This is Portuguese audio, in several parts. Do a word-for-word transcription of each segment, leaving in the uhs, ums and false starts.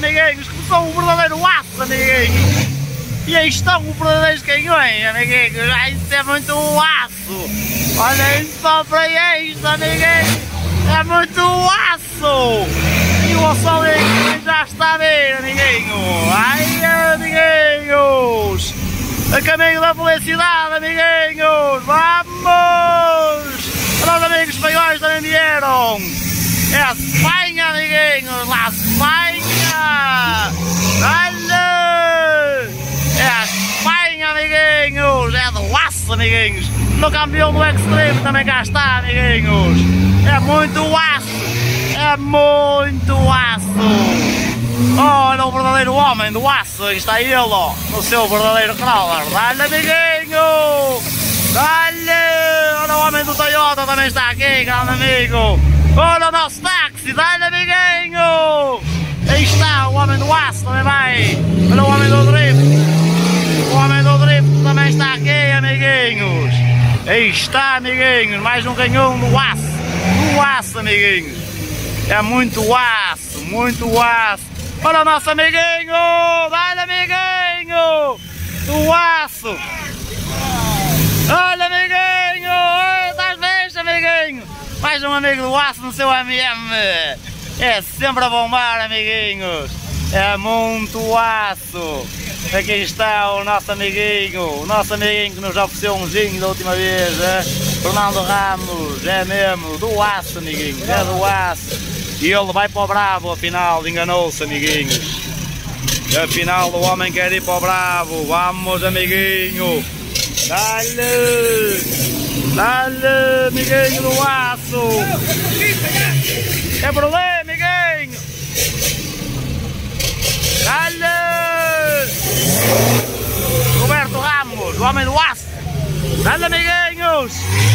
amiguinhos, começou o verdadeiro aço, amiguinhos. E aí estão os verdadeiros canhões, amiguinhos. Ai, isso é muito aço. Olhem só para isto, amiguinhos. É muito aço. E o solinho já está a ver, amiguinho. Ai, amiguinhos. A caminho da felicidade, amiguinhos. Vamos. Os nossos amigos espanhóis também vieram. É a Espanha, amiguinhos. Lá a Espanha. Olha. É a Espanha, amiguinhos. É do aço, amiguinhos. No campeão do Extreme também cá está, amiguinhos. É muito aço. É muito aço. Olha o verdadeiro homem do aço. Aí está ele, ó, no seu verdadeiro crawler. Olha, amiguinho. Olha. Olha o homem do Toyota também está aqui, grande amigo. Olha o nosso táxi. Olha, amiguinho. Aí está o homem do aço também vai. Olha o homem do drift. O homem do drift também está aqui, amiguinhos. Aí está, amiguinhos. Mais um canhão do aço. Do aço, amiguinhos. É muito aço. Muito aço. Olha o nosso amiguinho. Olha, amiguinho. Do aço. Olha, amiguinho. Estás bem, amiguinho. Mais um amigo do aço no seu M M. É sempre a bombar, amiguinhos. É muito aço. Aqui está o nosso amiguinho. O nosso amiguinho que nos ofereceu um zinho da última vez. É? Fernando Ramos. É mesmo. Do aço, amiguinhos. É do aço. E ele vai para o Bravo, afinal. Enganou-se, amiguinhos. Afinal o homem quer ir para o Bravo. Vamos, amiguinho. Dá-lhe. Dá-lhe, amiguinho do aço. É por ali, amiguinho. Dá-lhe. Roberto Ramos, o homem do aço. Dá-lhe, amiguinhos.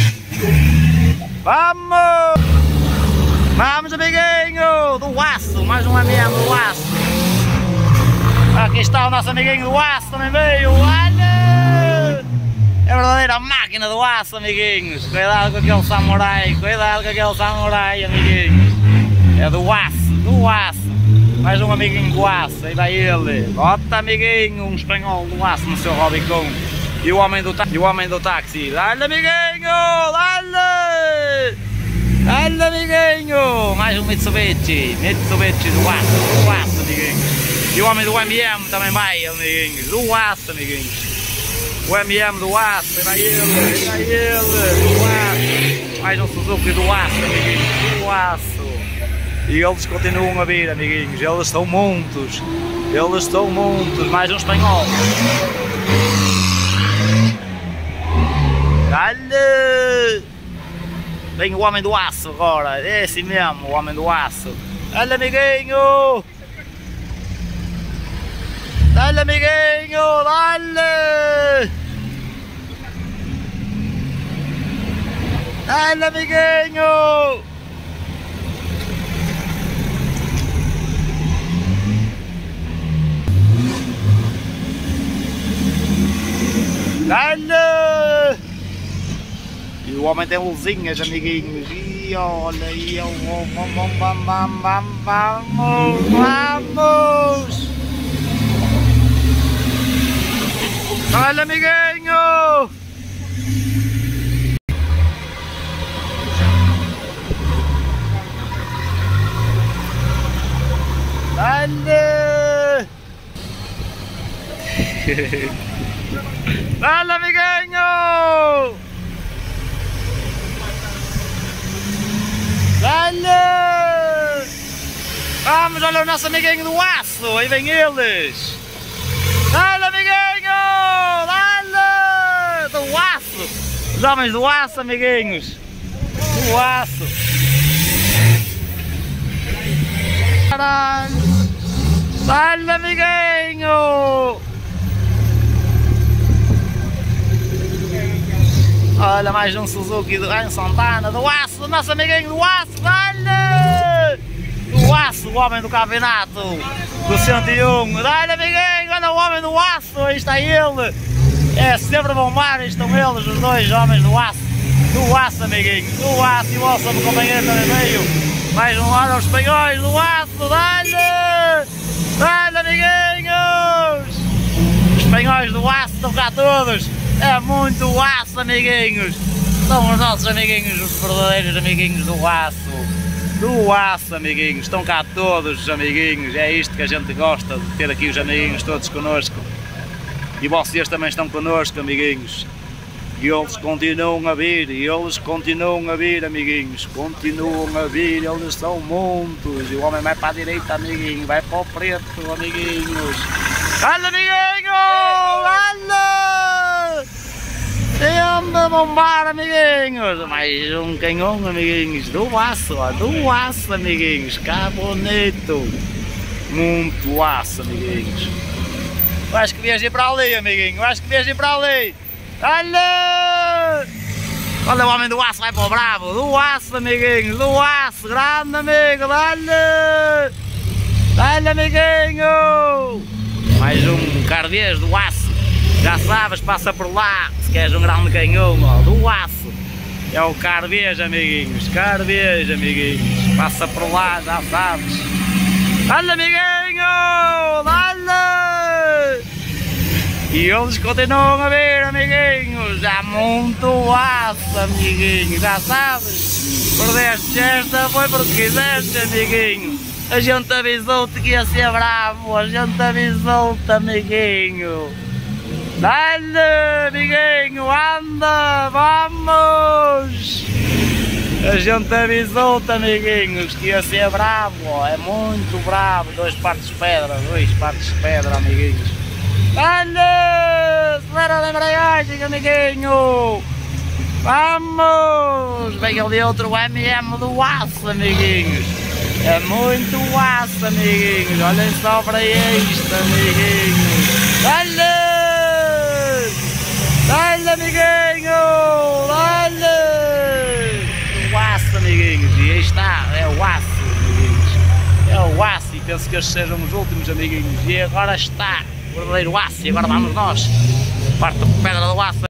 Vamos. Vamos, amiguinho do aço. Mais um amigo do aço. Aqui está o nosso amiguinho do aço, também veio. Olha. É a verdadeira máquina do aço, amiguinhos. Cuidado com aquele samurai. Cuidado com aquele samurai, amiguinhos. É do aço, do aço. Mais um amiguinho do aço. Aí vai ele. Bota, amiguinho. Um espanhol do aço no seu Robicon. E o homem do, e o homem do táxi. Dá-lhe, amiguinho. Dá-lhe. Dá-lhe, amiguinho. Mais um Mitsubishi. Mitsubishi do aço. Do aço, amiguinhos. E o homem do M M também vai, amiguinhos. Do aço, amiguinhos. O M M do aço, vai ele, vai ele, do aço. Mais um Suzuki do aço, amiguinhos, do aço. E eles continuam a vir, amiguinhos, eles estão muitos. Eles estão muitos, mais um espanhol. Dá-lhe. Vem o homem do aço agora, é esse mesmo, o homem do aço. Dá-lhe, amiguinho. Dá-lhe, amiguinho, dá-lhe! Dá-lhe, amiguinho! Dá-lhe! E o homem tem luzinhas, amiguinhos. E olha, e eu vou, vamos, vamos, vamos, vamos, vamos! Olha, amiguinho! Olha! Olha, amiguinho! Olha! Vamos, olha o nosso amiguinho do aço! Aí vem eles! Olha, amiguinho! Do aço! Os homens do aço, amiguinhos! Do aço! Caralho! Olha, amiguinho! Olha, mais um Suzuki do Ryan Santana, do aço, do nosso amiguinho do aço! Olha! Do aço, o homem do campeonato do cento e um! Olha, amiguinho! Olha o homem do aço! Aí está ele! É sempre bombar, estão eles, os dois homens do aço, do aço, amiguinho, do aço, e o nosso companheiro também veio. Mais um ano aos espanhóis do aço, dá-lhe! espanhóis do aço estão cá todos. É muito aço, amiguinhos. São os nossos amiguinhos, os verdadeiros amiguinhos do aço. Do aço, amiguinhos. Estão cá todos os amiguinhos. É isto que a gente gosta, de ter aqui os amiguinhos todos connosco. E vocês também estão connosco, amiguinhos. E eles continuam a vir, e eles continuam a vir, amiguinhos. Continuam a vir, eles são muitos. E o homem vai para a direita, amiguinho. Vai para o preto, amiguinhos. Olha, amiguinho! Olha! Sempre a bombar, amiguinhos. Mais um canhão, amiguinhos. Do aço, ó. Do aço, amiguinhos. Cá bonito. Muito aço, amiguinhos. Eu acho que viajei para ali, amiguinho. Eu acho que viajei para ali. Olha! Olha o homem do aço, vai para o bravo. Do aço, amiguinhos. Do aço. Grande amigo. Olha! Olha, amiguinho! Mais um cardês do aço. Já sabes, passa por lá. Se queres um grande canhão, ó, do aço. É o cardês, amiguinhos. Cardês, amiguinhos. Passa por lá, já sabes. Olha, amiguinho! Olha! E eles continuam a vir, amiguinhos. Há muito aço, amiguinhos. Já sabes. Perdeste esta, foi porque quiseste, amiguinho. A gente avisou-te que ia ser bravo. A gente avisou-te, amiguinho. Dá-lhe, amiguinho. Anda, vamos. A gente avisou-te, amiguinhos, que ia ser bravo. É muito bravo. Dois partes de pedra. Dois partes de pedra, amiguinhos. Olha! Acelera a embreagem, amiguinho! Vamos! Vem ali outro M M do aço, amiguinhos! É muito aço, amiguinhos! Olhem só para isto, amiguinhos! Olha! Olha, amiguinho! Olha! O aço, amiguinhos! E aí está, é o aço, amiguinhos! É o aço e penso que estes sejam os últimos, amiguinhos! E agora está! O verdadeiro aço, e agora vamos nós, parte de pedra do aço.